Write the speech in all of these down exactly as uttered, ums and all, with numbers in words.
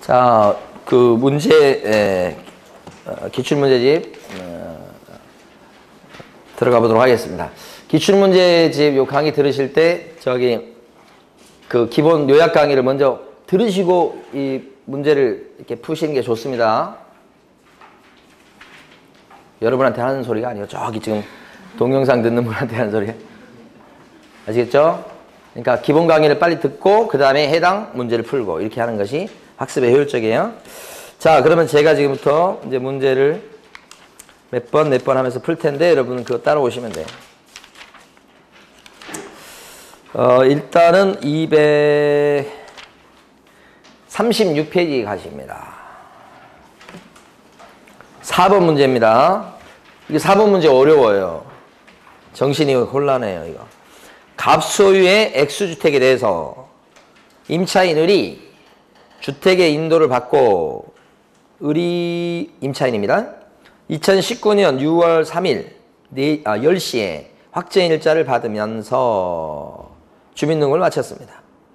자, 그 문제, 에, 어, 기출문제집 어, 들어가 보도록 하겠습니다. 기출문제집 요 강의 들으실 때 저기 그 기본 요약 강의를 먼저 들으시고 이 문제를 이렇게 푸시는 게 좋습니다. 여러분한테 하는 소리가 아니에요. 저기 지금 동영상 듣는 분한테 하는 소리가. 아시겠죠? 그러니까 기본 강의를 빨리 듣고 그 다음에 해당 문제를 풀고 이렇게 하는 것이 학습에 효율적이에요. 자, 그러면 제가 지금부터 이제 문제를 몇 번, 몇 번 하면서 풀 텐데 여러분은 그거 따라오시면 돼요. 어, 일단은 이백삼십육 페이지 가십니다. 사 번 문제입니다. 이게 사 번 문제 어려워요. 정신이 혼란해요, 이거. 갑소유의 액수주택에 대해서 임차인 을이 주택의 인도를 받고 을이 임차인입니다. 이천십구 년 유월 삼일 아, 열 시에 확정일자를 받으면서 주민등록을 마쳤습니다.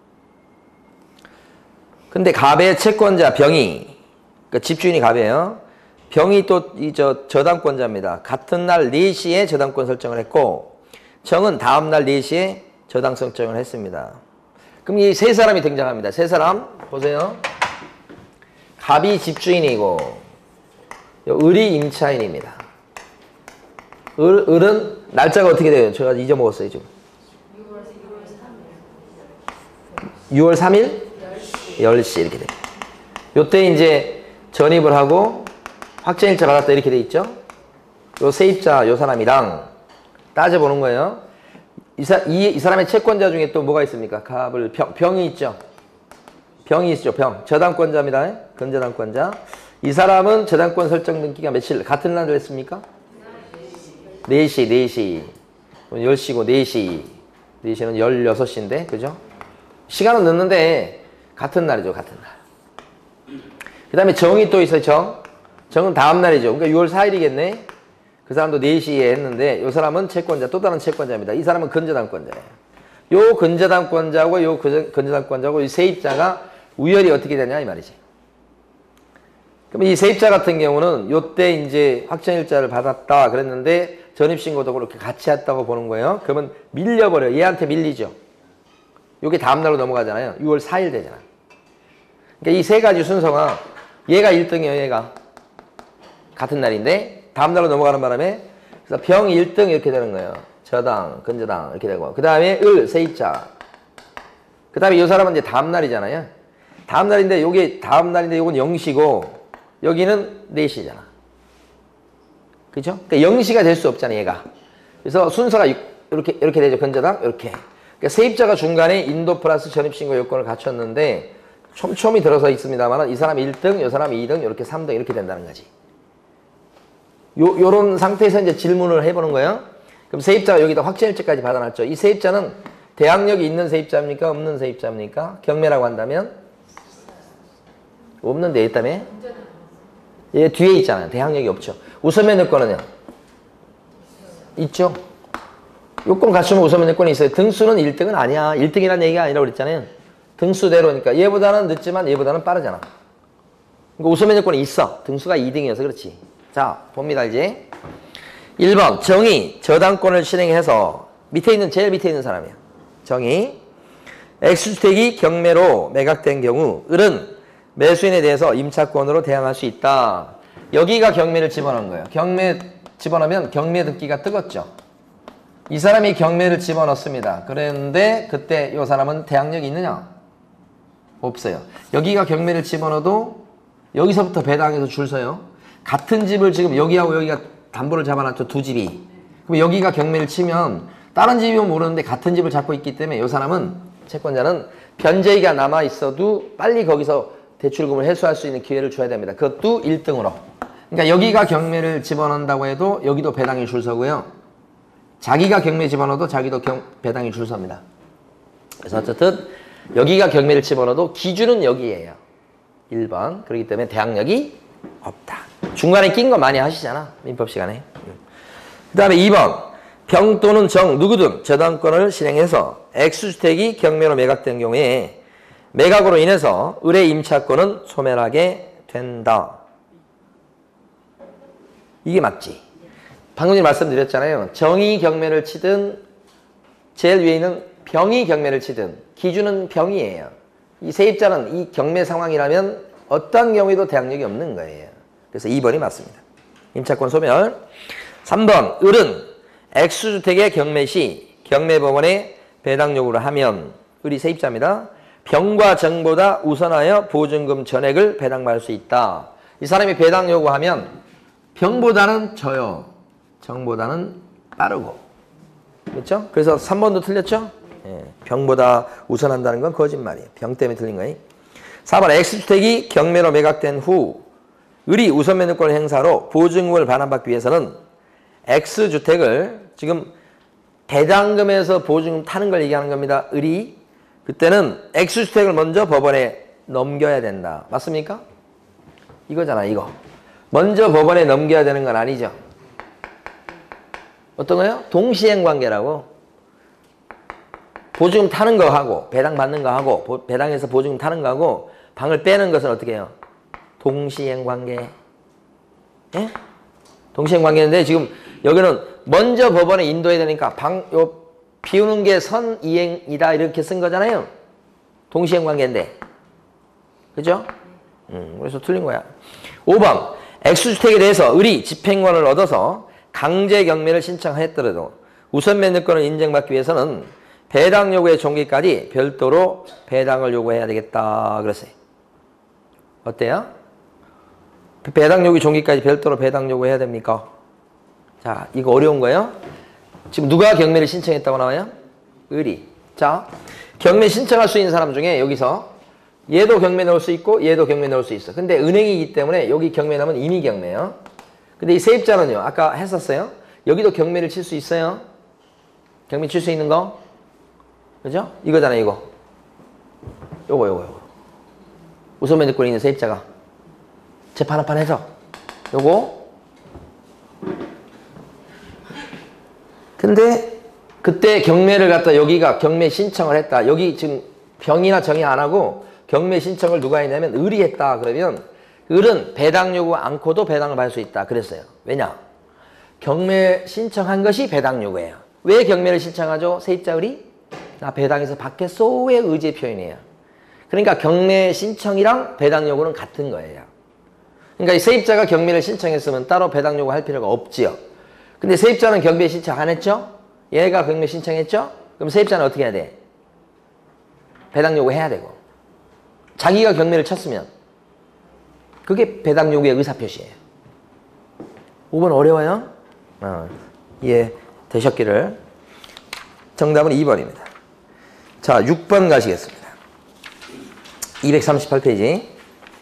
근데 갑의 채권자 병이, 그러니까 집주인이 갑이에요. 병이 또 이 저 저당권자입니다. 같은 날 네 시에 저당권 설정을 했고 정은 다음 날 네 시에 저당 설정을 했습니다. 그럼 이 세 사람이 등장합니다. 세 사람 보세요. 갑이 집주인이고 을이 임차인입니다. 을, 을은 날짜가 어떻게 돼요? 제가 잊어먹었어요 지금. 유월 삼일 열 시 이렇게 돼요. 요때 이제 전입을 하고 확정일자 받았다 이렇게 돼 있죠. 요 세입자 요 사람이랑 따져보는 거예요. 이, 사, 이, 이 사람의 채권자 중에 또 뭐가 있습니까? 갑을 병, 병이 있죠. 병이 있죠. 병. 저당권자입니다. 근저당권자. 이 사람은 저당권 설정 등기가 며칠 같은 날을 했습니까? 네 시, 네 시. 열 시고 네 시. 네 시는 열여섯 시인데 그죠? 시간은 늦는데 같은 날이죠. 같은 날. 그 다음에 정이 또 있어요. 정. 정은 다음 날이죠. 그러니까 유월 사일이겠네. 그 사람도 네 시에 했는데 이 사람은 채권자, 또 다른 채권자입니다. 이 사람은 근저당권자예요. 요 근저당권자하고 요 근저당권자하고 이 세입자가 우열이 어떻게 되냐 이 말이지. 그럼 이 세입자 같은 경우는 요때 이제 확정일자를 받았다 그랬는데 전입신고도 그렇게 같이 했다고 보는 거예요. 그러면 밀려버려요. 얘한테 밀리죠. 요게 다음 날로 넘어가잖아요. 유월 사일 되잖아. 그러니까 이 세 가지 순서가 얘가 일 등이에요. 얘가. 같은 날인데 다음 날로 넘어가는 바람에 그래서 병 일 등 이렇게 되는 거예요. 저당, 근저당 이렇게 되고 그 다음에 을, 세입자. 그 다음에 이 사람은 이제 다음 날이잖아요. 다음 날인데 요게 다음 날인데 요건 영 시고 여기는 네 시잖아. 그죠? 그러니까 영 시가 될 수 없잖아 얘가. 그래서 순서가 이렇게 이렇게 되죠. 근저당 이렇게. 그러니까 세입자가 중간에 인도 플러스 전입신고 요건을 갖췄는데 촘촘히 들어서 있습니다만 이 사람 일 등, 이 사람 이 등, 이렇게 삼 등 이렇게 된다는 거지. 요, 요런 상태에서 이제 질문을 해보는 거예요. 그럼 세입자가 여기다 확정일자까지 받아놨죠. 이 세입자는 대항력이 있는 세입자입니까? 없는 세입자입니까? 경매라고 한다면? 없는 데 있다며? 얘 뒤에 있잖아요. 대항력이 없죠. 우선면 여건은요? 있죠. 요건 갖추면 우선면 여건이 있어요. 등수는 일 등은 아니야. 일 등이라는 얘기가 아니라고 그랬잖아요. 등수대로니까 얘보다는 늦지만 얘보다는 빠르잖아. 그러니까 우선면 여건이 있어. 등수가 이 등이어서 그렇지. 자, 봅니다, 이제. 일 번, 정이 저당권을 실행해서 밑에 있는, 제일 밑에 있는 사람이야. 정이. 액수주택이 경매로 매각된 경우, 을은 매수인에 대해서 임차권으로 대항할 수 있다. 여기가 경매를 집어넣은 거예요. 경매 집어넣으면 경매 등기가 뜨겁죠. 이 사람이 경매를 집어넣습니다. 그런데 그때 이 사람은 대항력이 있느냐? 없어요. 여기가 경매를 집어넣어도 여기서부터 배당해서 줄 서요. 같은 집을 지금 여기하고 여기가 담보를 잡아놨죠. 두 집이. 그럼 여기가 경매를 치면 다른 집이면 모르는데 같은 집을 잡고 있기 때문에 이 사람은 채권자는 변제기가 남아있어도 빨리 거기서 대출금을 회수할 수 있는 기회를 줘야 됩니다. 그것도 일 등으로. 그러니까 여기가 경매를 집어넣는다고 해도 여기도 배당이 줄 서고요. 자기가 경매 집어넣어도 자기도 경, 배당이 줄 섭니다. 그래서 어쨌든 여기가 경매를 집어넣어도 기준은 여기예요. 일 번. 그렇기 때문에 대항력이 없다. 중간에 낀 거 많이 하시잖아. 민법 시간에. 그 다음에 이 번. 병 또는 정 누구든 저당권을 실행해서 액수주택이 경매로 매각된 경우에 매각으로 인해서 을의 임차권은 소멸하게 된다. 이게 맞지? 방금 전에 말씀드렸잖아요. 정의 경매를 치든 제일 위에 있는 병의 경매를 치든 기준은 병이에요. 이 세입자는 이 경매 상황이라면 어떤 경우에도 대항력이 없는 거예요. 그래서 이 번이 맞습니다. 임차권 소멸. 삼 번 을은 X주택의 경매 시 경매법원에 배당 요구를 하면 을이 세입자입니다. 병과 정보다 우선하여 보증금 전액을 배당받을 수 있다. 이 사람이 배당 요구하면 병보다는 져요. 정보다는 빠르고. 그렇죠? 그래서 삼 번도 틀렸죠? 예, 병보다 우선한다는 건 거짓말이에요. 병 때문에 틀린 거예요. 사 번 X주택이 경매로 매각된 후 을이 우선 매도권 행사로 보증금을 반환받기 위해서는 X주택을 지금 배당금에서 보증금 타는 걸 얘기하는 겁니다. 을이. 그때는 X주택을 먼저 법원에 넘겨야 된다. 맞습니까? 이거잖아, 이거. 먼저 법원에 넘겨야 되는 건 아니죠. 어떤 거요? 동시행 관계라고. 보증금 타는 거 하고 배당 받는 거 하고 보, 배당에서 보증금 타는 거 하고 방을 빼는 것은 어떻게 해요? 동시행 관계. 예? 동시행 관계인데 지금 여기는 먼저 법원에 인도해야 되니까 방, 요, 비우는 게 선이행이다 이렇게 쓴 거잖아요. 동시행 관계인데. 그죠? 음, 그래서 틀린 거야. 오 번. X주택에 대해서 을이 집행권을 얻어서 강제 경매를 신청했더라도 우선 매도권을 인정받기 위해서는 배당 요구의 종기까지 별도로 배당을 요구해야 되겠다 그랬어요. 어때요? 배당 요구 종기까지 별도로 배당 요구해야 됩니까? 자, 이거 어려운 거예요. 지금 누가 경매를 신청했다고 나와요? 을이. 자, 경매 신청할 수 있는 사람 중에 여기서 얘도 경매 넣을 수 있고 얘도 경매 넣을 수 있어. 근데 은행이기 때문에 여기 경매 넣으면 이미 경매예요. 근데 이 세입자는요. 아까 했었어요. 여기도 경매를 칠 수 있어요. 경매 칠 수 있는 거. 그죠? 이거잖아요. 이거. 요거 요거 요거. 우선 매도권이 있는 세입자가 재판 한 판 해서 요거. 근데 그때 경매를 갖다 여기가 경매 신청을 했다. 여기 지금 병이나 정의 안 하고 경매 신청을 누가 했냐면 을이 했다. 그러면 을은 배당 요구 않고도 배당을 받을 수 있다. 그랬어요. 왜냐? 경매 신청한 것이 배당 요구예요. 왜 경매를 신청하죠? 세입자 을이? 나 배당에서 받겠소의 의지의 표현이에요. 그러니까 경매 신청이랑 배당 요구는 같은 거예요. 그러니까 이 세입자가 경매를 신청했으면 따로 배당 요구할 필요가 없지요. 근데 세입자는 경매 신청 안 했죠? 얘가 경매 신청했죠? 그럼 세입자는 어떻게 해야 돼? 배당 요구해야 되고. 자기가 경매를 쳤으면 그게 배당 요구의 의사표시예요. 오 번 어려워요? 어, 이해 되셨기를. 정답은 이 번입니다. 자, 육 번 가시겠습니다. 이백삼십팔 페이지.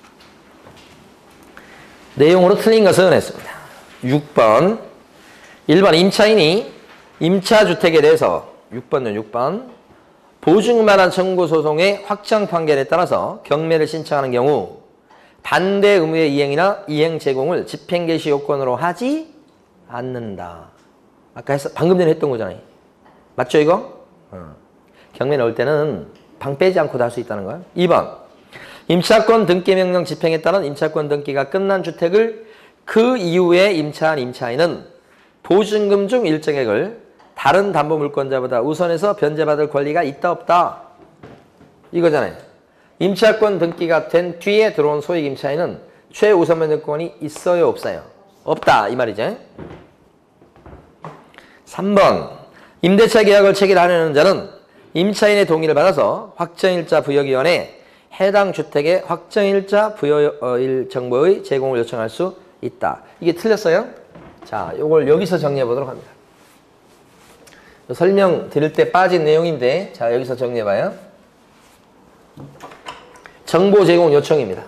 내용으로 틀린 것은 했습니다. 육 번. 일 번 임차인이 임차주택에 대해서 육 번요, 육 번. 보증만한 청구소송의 확정 판결에 따라서 경매를 신청하는 경우 반대 의무의 이행이나 이행 제공을 집행개시 요건으로 하지 않는다. 아까 했, 방금 전에 했던 거잖아요. 맞죠, 이거? 어. 경매 넣을 때는 방 빼지 않고도 할 수 있다는 거예요. 이 번. 임차권 등기명령 집행에 따른 임차권 등기가 끝난 주택을 그 이후에 임차한 임차인은 보증금 중 일정액을 다른 담보물권자보다 우선해서 변제받을 권리가 있다 없다. 이거잖아요. 임차권 등기가 된 뒤에 들어온 소액 임차인은 최우선 변제권이 있어요 없어요? 없다 이 말이죠. 삼 번. 임대차 계약을 체결하려는 자는 임차인의 동의를 받아서 확정일자 부여기원에 해당 주택의 확정일자 부여일 정보의 제공을 요청할 수 있다. 이게 틀렸어요? 자, 이걸 여기서 정리해 보도록 합니다. 설명 드릴 때 빠진 내용인데, 자, 여기서 정리해 봐요. 정보 제공 요청입니다.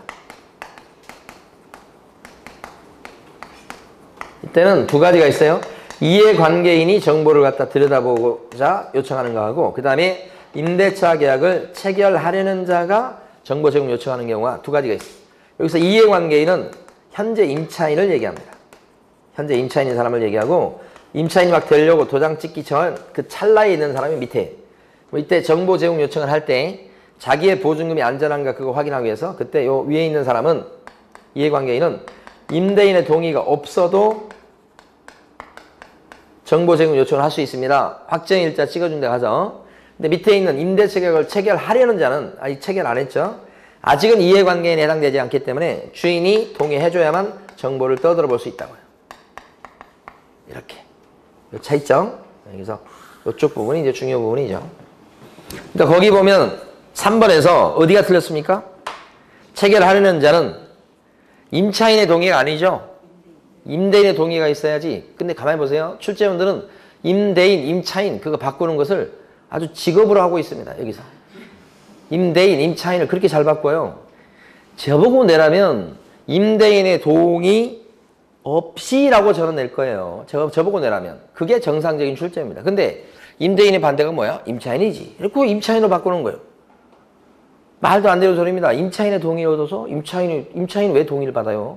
이때는 두 가지가 있어요. 이해관계인이 정보를 갖다 들여다보고자 요청하는 거하고, 그 다음에 임대차 계약을 체결하려는 자가 정보 제공 요청하는 경우가 두 가지가 있어요. 여기서 이해관계인은 현재 임차인을 얘기합니다. 현재 임차인인 사람을 얘기하고, 임차인이 막 되려고 도장 찍기 전 그 찰나에 있는 사람이 밑에, 뭐 이때 정보 제공 요청을 할 때 자기의 보증금이 안전한가 그거 확인하기 위해서 그때 요 위에 있는 사람은 이해관계인은 임대인의 동의가 없어도 정보제공 요청을 할 수 있습니다. 확정일자 찍어준 데 가서. 근데 밑에 있는 임대체결을 체결하려는 자는 아직 체결 안 했죠. 아직은 이해관계인에 해당되지 않기 때문에 주인이 동의해줘야만 정보를 떠들어 볼 수 있다고요. 이렇게. 요 차이점. 여기서 이쪽 부분이 이제 중요 부분이죠. 그러니까 거기 보면 삼 번에서 어디가 틀렸습니까? 체결하려는 자는 임차인의 동의가 아니죠. 임대인의 동의가 있어야지. 근데 가만히 보세요. 출제원들은 임대인, 임차인 그거 바꾸는 것을 아주 직업으로 하고 있습니다. 여기서. 임대인, 임차인을 그렇게 잘 바꿔요. 저보고 내라면 임대인의 동의 없이라고 저는 낼 거예요. 저, 저보고 내라면. 그게 정상적인 출제입니다. 근데 임대인의 반대가 뭐야? 임차인이지. 이렇게 임차인으로 바꾸는 거예요. 말도 안 되는 소리입니다. 임차인의 동의를 얻어서 임차인이, 임차인은 왜 동의를 받아요?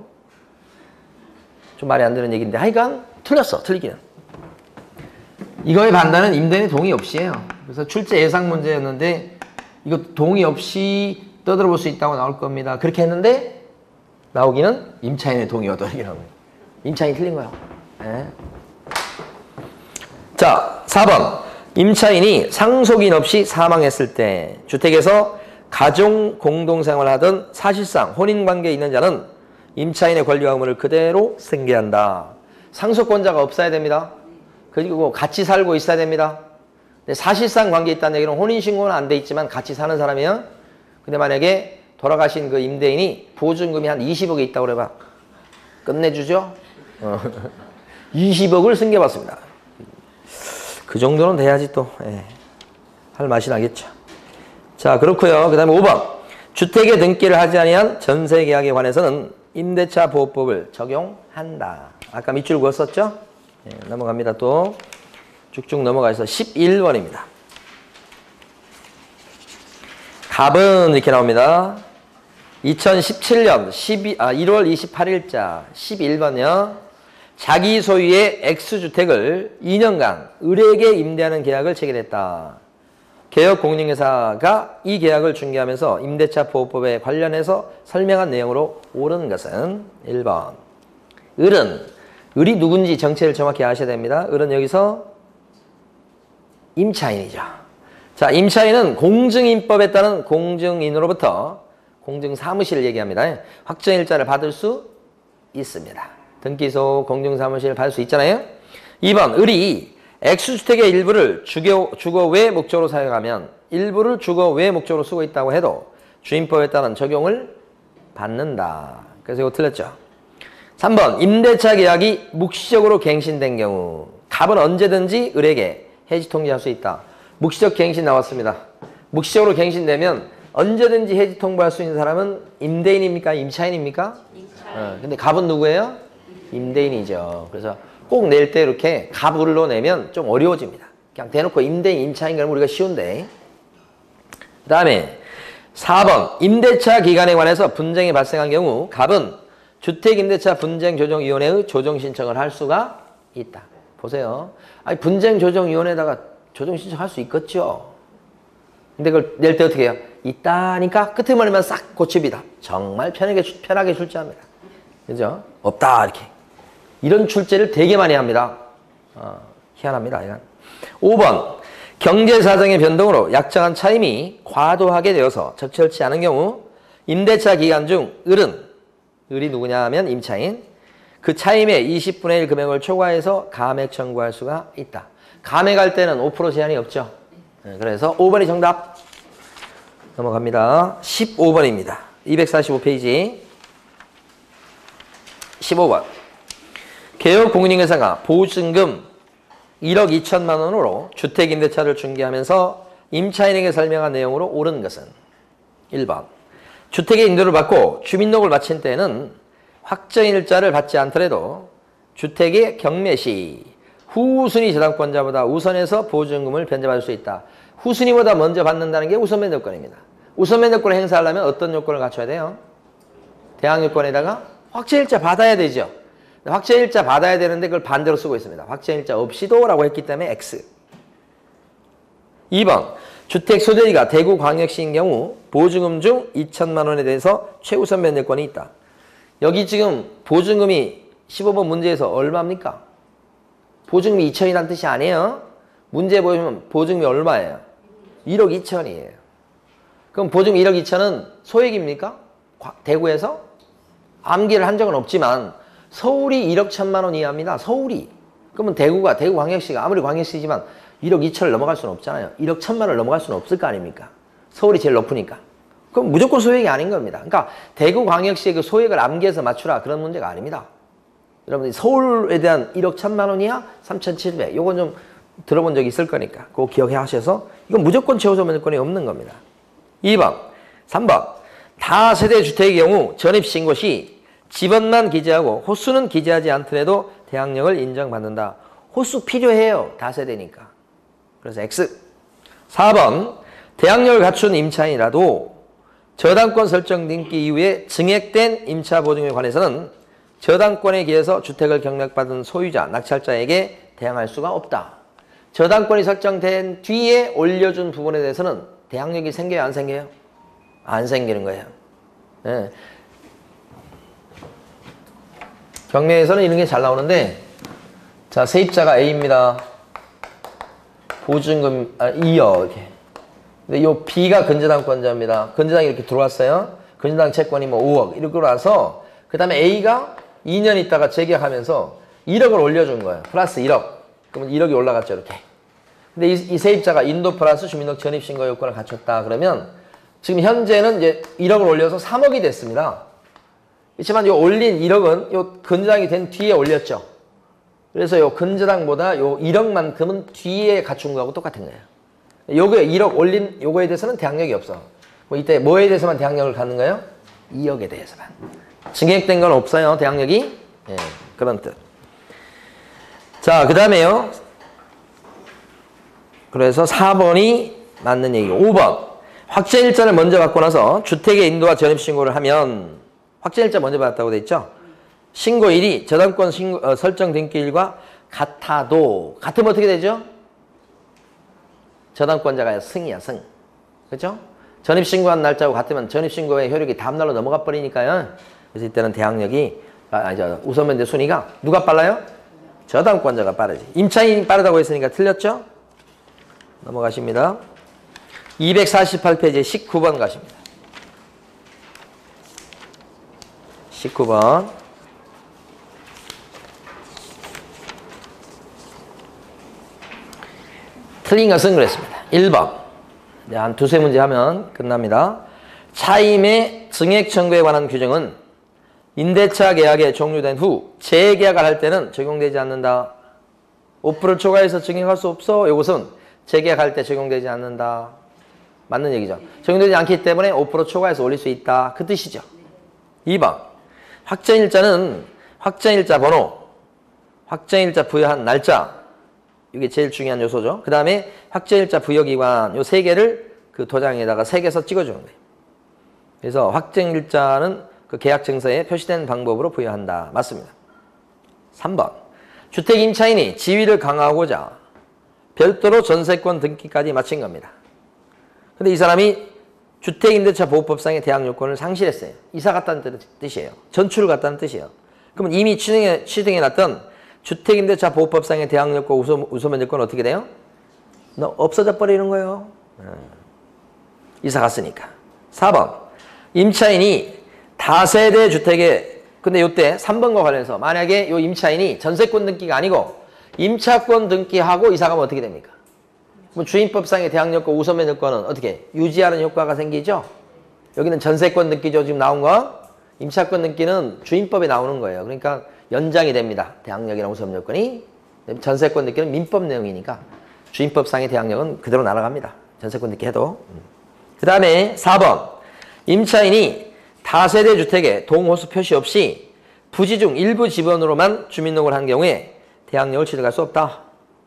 좀 말이 안 되는 얘기인데 하여간 틀렸어. 틀리기는. 이거의 반대는 임대인의 동의 없이예요. 그래서 출제 예상 문제였는데 이거 동의 없이 떠들어 볼 수 있다고 나올 겁니다. 그렇게 했는데 나오기는 임차인의 동의 얻어 이렇게 나오는 거예요. 임차인이 틀린 거예요. 네. 자, 사 번. 임차인이 상속인 없이 사망했을 때 주택에서 가정 공동생활을 하던 사실상 혼인관계에 있는 자는 임차인의 권리와 의무를 그대로 승계한다. 상속권자가 없어야 됩니다. 그리고 같이 살고 있어야 됩니다. 근데 사실상 관계에 있다는 얘기는 혼인신고는 안 돼 있지만 같이 사는 사람이면 근데 만약에 돌아가신 그 임대인이 보증금이 한 이십억이 있다고 그래봐. 끝내주죠? 어. 이십억을 승계받습니다. 그 정도는 돼야지 또 예. 할 맛이 나겠죠. 자, 그렇고요. 그 다음에 오 번. 주택에 등기를 하지 아니한 전세계약에 관해서는 임대차 보호법을 적용한다. 아까 밑줄 그었었죠? 예, 넘어갑니다. 또 쭉쭉 넘어가서 십일 번입니다. 갑은 이렇게 나옵니다. 이천십칠 년 십이, 아, 일월 이십팔일자 십일 번이요. 자기 소유의 X주택을 이 년간 을에게 임대하는 계약을 체결했다. 개업공인회사가 이 계약을 중개하면서 임대차 보호법에 관련해서 설명한 내용으로 옳은 것은 일 번. 을은, 을이 누군지 정체를 정확히 아셔야 됩니다. 을은 여기서 임차인이죠. 자, 임차인은 공증인법에 따른 공증인으로부터 공증사무실을 얘기합니다. 확정일자를 받을 수 있습니다. 등기소, 공증사무실 받을 수 있잖아요. 이 번, 을이 X주택의 일부를 주거, 주거 외 목적으로 사용하면 일부를 주거 외 목적으로 쓰고 있다고 해도 주임법에 따른 적용을 받는다. 그래서 이거 틀렸죠. 삼 번, 임대차 계약이 묵시적으로 갱신된 경우 갑은 언제든지 을에게 해지 통지할 수 있다. 묵시적 갱신 나왔습니다. 묵시적으로 갱신되면 언제든지 해지 통보할 수 있는 사람은 임대인입니까? 임차인입니까? 임차인. 어, 근데 갑은 누구예요? 임대인이죠. 그래서 꼭 낼 때 이렇게 갑을로 내면 좀 어려워집니다. 그냥 대놓고 임대인, 임차인 그러면 우리가 쉬운데. 그 다음에 사 번, 임대차 기간에 관해서 분쟁이 발생한 경우 갑은 주택임대차 분쟁조정위원회의 조정신청을 할 수가 있다. 보세요. 아니, 분쟁조정위원회에다가 조정신청할 수 있겠죠. 근데 그걸 낼 때 어떻게 해요? 있다니까 끝에 말리면 싹 고칩니다. 정말 편하게, 편하게 출제합니다. 그죠? 없다, 이렇게. 이런 출제를 되게 많이 합니다. 어, 희한합니다. 이건. 오 번. 경제사정의 변동으로 약정한 차임이 과도하게 되어서 적절치 않은 경우 임대차 기간 중 을은, 을이 누구냐 하면 임차인, 그 차임의 이십분의 일 금액을 초과해서 감액 청구할 수가 있다. 감액할 때는 오 퍼센트 제한이 없죠. 네, 그래서 오 번이 정답. 넘어갑니다. 십오 번입니다. 이백사십오 페이지. 십오 번. 개업공인인회사가 보증금 일억 이천만 원으로 주택임대차를 중개하면서 임차인에게 설명한 내용으로 옳은 것은 일 번. 주택의 인도를 받고 주민등록을 마친 때에는 확정일자를 받지 않더라도 주택의 경매 시 후순위 저당권자보다 우선해서 보증금을 변제받을 수 있다. 후순위보다 먼저 받는다는 게 우선면 요건입니다. 우선면 요건을 행사하려면 어떤 요건을 갖춰야 돼요? 대항 요건에다가 확정일자 받아야 되죠. 확정일자 받아야 되는데 그걸 반대로 쓰고 있습니다. 확정일자 없이도 라고 했기 때문에 X. 이 번. 주택 소재지가 대구광역시인 경우 보증금 중 이천만 원에 대해서 최우선 면제권이 있다. 여기 지금 보증금이 십오 번 문제에서 얼마입니까? 보증금이 이천이라는 뜻이 아니에요. 문제 보시면 보증금이 얼마예요? 일억 이천이에요. 그럼 보증금 일억 이천은 소액입니까? 대구에서? 암기를 한 적은 없지만 서울이 일억 천만 원 이하입니다. 서울이. 그러면 대구가, 대구광역시가 아무리 광역시지만 일억 이천을 넘어갈 수는 없잖아요. 일억 천만 원을 넘어갈 수는 없을 거 아닙니까? 서울이 제일 높으니까. 그럼 무조건 소액이 아닌 겁니다. 그러니까 대구광역시의 그 소액을 암기해서 맞추라 그런 문제가 아닙니다. 여러분들이 서울에 대한 일억 천만 원 이하 삼천칠백 요건 좀 들어본 적이 있을 거니까 그거 기억해 하셔서 이건 무조건 최우선 면제권이 없는 겁니다. 이 번, 삼 번 다세대 주택의 경우 전입신고 시 집원만 기재하고 호수는 기재하지 않더라도 대항력을 인정받는다. 호수 필요해요. 다세대니까. 그래서 X. 사 번 대항력을 갖춘 임차인이라도 저당권 설정 등기 이후에 증액된 임차 보증에 관해서는 저당권에 기해서 주택을 경락받은 소유자, 낙찰자에게 대항할 수가 없다. 저당권이 설정된 뒤에 올려준 부분에 대해서는 대항력이 생겨요? 안 생겨요? 안 생기는 거예요. 네. 경매에서는 이런 게 잘 나오는데 자, 세입자가 A입니다. 보증금 아, 이억 이렇게. 근데 요 B가 근저당권자입니다. 근저당이 이렇게 들어왔어요. 근저당 채권이 뭐 오억 이렇게 들어와서 그 다음에 A가 이 년 있다가 재계약하면서 일억을 올려준 거예요. 플러스 일억. 그러면 일억이 올라갔죠, 이렇게. 근데 이, 이 세입자가 인도 플러스 주민등록 전입신고 요건을 갖췄다. 그러면 지금 현재는 이제 일억을 올려서 삼억이 됐습니다. 그렇지만 요 올린 일억은 요 근저당이 된 뒤에 올렸죠. 그래서 요 근저당보다 요 일억만큼은 뒤에 갖춘 거하고 똑같은 거예요. 요거에 일억 올린 요거에 대해서는 대항력이 없어. 뭐 이때 뭐에 대해서만 대항력을 갖는 거예요? 이억에 대해서만. 증액된 건 없어요, 대항력이. 예, 그런 뜻. 자, 그 다음에요. 그래서 사 번이 맞는 얘기고. 오 번. 확정일자를 먼저 받고 나서 주택의 인도와 전입신고를 하면 확정일자 먼저 받았다고 돼 있죠? 신고일이 저당권 신고, 어, 설정 등기일과 같아도 같으면 어떻게 되죠? 저당권자가 승이야, 승. 그렇죠? 전입신고한 날짜하고 같으면 전입신고의 효력이 다음날로 넘어가 버리니까요. 그래서 이때는 대항력이 아, 아니, 저 우선면제 순위가 누가 빨라요? 저당권자가 빠르지. 임차인이 빠르다고 했으니까 틀렸죠? 넘어가십니다. 이백사십팔 페이지 십구 번 가십니다. 십구 번. 틀린 것은 그랬습니다. 일 번. 한 두세 문제 하면 끝납니다. 차임의 증액 청구에 관한 규정은 임대차 계약이 종료된 후 재계약을 할 때는 적용되지 않는다. 오 퍼센트 초과해서 증액할 수 없어. 이것은 재계약할 때 적용되지 않는다. 맞는 얘기죠. 적용되지 않기 때문에 오 퍼센트 초과해서 올릴 수 있다. 그 뜻이죠. 이 번. 확정일자는 확정일자 번호, 확정일자 부여한 날짜, 이게 제일 중요한 요소죠. 그 다음에 확정일자 부여기관 요 세 개를 그 도장에다가 색에서 찍어주는 거예요. 그래서 확정일자는 그 계약증서에 표시된 방법으로 부여한다. 맞습니다. 삼 번. 주택 임차인이 지위를 강화하고자 별도로 전세권 등기까지 마친 겁니다. 근데 이 사람이 주택임대차 보호법상의 대항 요건을 상실했어요. 이사 갔다는 뜻이에요. 전출을 갔다는 뜻이에요. 그러면 이미 취등해, 취등해놨던 주택임대차 보호법상의 대항 요건 우선, 우선면제권은 어떻게 돼요? 너 없어져 버리는 거예요. 이사 갔으니까. 사 번. 임차인이 다세대 주택에 근데 요때 삼 번과 관련해서 만약에 요 임차인이 전세권 등기가 아니고 임차권 등기하고 이사 가면 어떻게 됩니까? 뭐 주임법상의 대항력권 우선면제권은 어떻게 유지하는 효과가 생기죠? 여기는 전세권 등기죠. 지금 나온 거. 임차권 등기는 주임법에 나오는 거예요. 그러니까 연장이 됩니다. 대항력이랑 우선면제권이. 전세권 등기는 민법 내용이니까 주임법상의 대항력은 그대로 날아갑니다. 전세권 등기 해도. 그 다음에 사 번. 임차인이 다세대 주택에 동호수 표시 없이 부지 중 일부 지번으로만 주민등록을 한 경우에 대항력을 취득할 수 없다.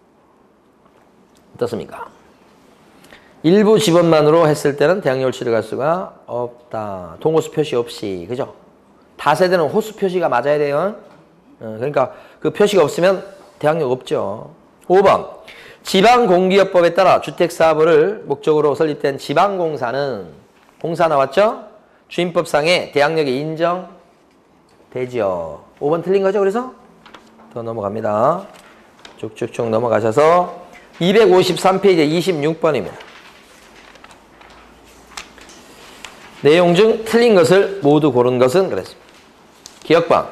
어떻습니까? 일부 지번만으로 했을 때는 대항력을 취득할 수가 없다. 동호수 표시 없이. 그죠? 다세대는 호수 표시가 맞아야 돼요. 그러니까 그 표시가 없으면 대항력 없죠. 오 번. 지방공기업법에 따라 주택사업을 목적으로 설립된 지방공사는 공사 나왔죠? 주임법상의 대항력이 인정되죠. 오 번 틀린 거죠? 그래서 더 넘어갑니다. 쭉쭉쭉 넘어가셔서 이백오십삼 페이지 이십육 번입니다. 내용 중 틀린 것을 모두 고른 것은 그랬습니다. 기억방.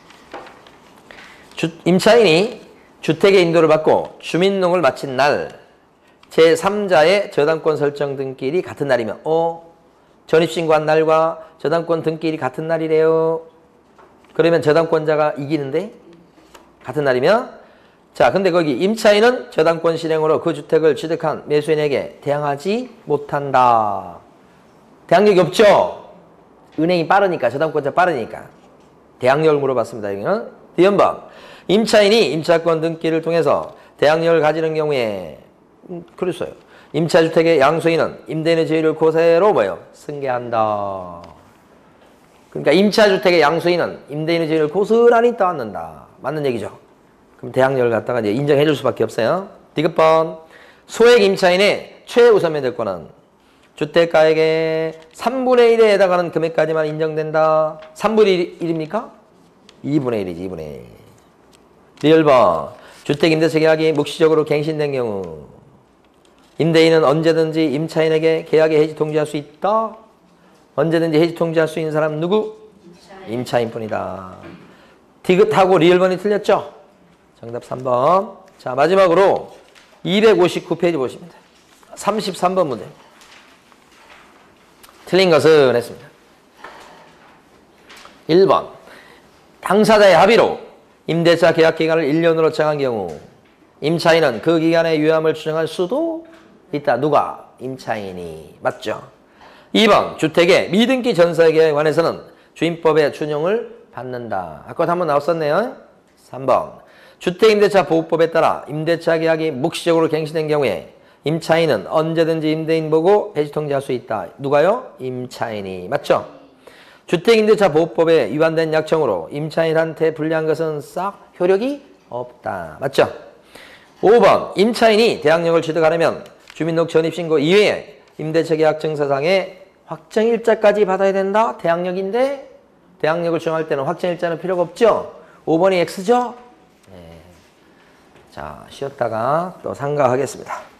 주, 임차인이 주택의 인도를 받고 주민등록을 마친 날 제삼자의 저당권 설정 등기일이 같은 날이면 어? 전입신고한 날과 저당권 등기일이 같은 날이래요. 그러면 저당권자가 이기는데? 같은 날이면? 자, 근데 거기 임차인은 저당권 실행으로 그 주택을 취득한 매수인에게 대항하지 못한다. 대항력이 없죠? 은행이 빠르니까, 저당권자 빠르니까. 대항력을 물어봤습니다. 여기는 디연번. 임차인이 임차권 등기를 통해서 대항력을 가지는 경우에 음, 그랬어요. 임차주택의 양수인은 임대인의 지위를 고세로 뭐예요? 승계한다. 그러니까 임차주택의 양수인은 임대인의 지위를 고스란히 떠안는다. 맞는 얘기죠. 그럼 대항력을 갖다가 이제 인정해 줄 수밖에 없어요. 디귿번. 소액 임차인의 최우선 면적권은 주택가액의 삼분의 일에 해당하는 금액까지만 인정된다. 삼분의 일입니까? 이분의 일이지, 이분의 일. 리얼번. 주택임대차 계약이 묵시적으로 갱신된 경우 임대인은 언제든지 임차인에게 계약의 해지 통지할 수 있다. 언제든지 해지 통지할 수 있는 사람 누구? 임차인. 임차인뿐이다. 디귿하고 리얼번이 틀렸죠? 정답 삼 번. 자, 마지막으로 이백오십구 페이지 보십니다. 삼십삼 번 문제. 틀린 것은 했습니다. 일 번. 당사자의 합의로 임대차 계약 기간을 일 년으로 정한 경우 임차인은 그 기간의 유효함을 추정할 수도 있다. 누가? 임차인이. 맞죠? 이 번. 주택의 미등기 전세 계약에 관해서는 주임법의 준용을 받는다. 아까 한번 나왔었네요. 삼 번. 주택임대차 보호법에 따라 임대차 계약이 묵시적으로 갱신된 경우에 임차인은 언제든지 임대인 보고 해지 통지할 수 있다. 누가요? 임차인이. 맞죠? 주택임대차 보호법에 위반된 약정으로 임차인한테 불리한 것은 싹 효력이 없다. 맞죠? 오 번. 임차인이 대항력을 취득하려면 주민등록 전입신고 이외에 임대차 계약 증서상의 확정일자까지 받아야 된다. 대항력인데 대항력을 주장할 때는 확정일자는 필요가 없죠? 오 번이 X죠? 네. 자, 쉬었다가 또 상가하겠습니다.